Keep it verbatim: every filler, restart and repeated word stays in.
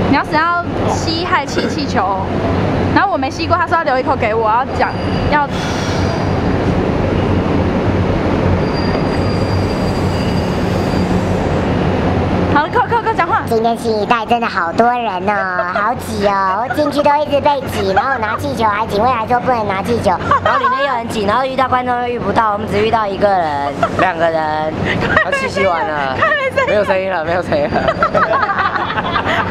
你要是要吸氦气气球，然后我没吸过，他说要留一口给我，要讲要。好了，快快快讲话！ 今天新一代真的好多人哦，好挤哦，我进去都一直被挤，然后拿气球还警卫还说不能拿气球，然后里面又很挤，然后遇到观众又遇不到，我们只遇到一个人，两个人，他气息完了，没有声音了，没有声音了。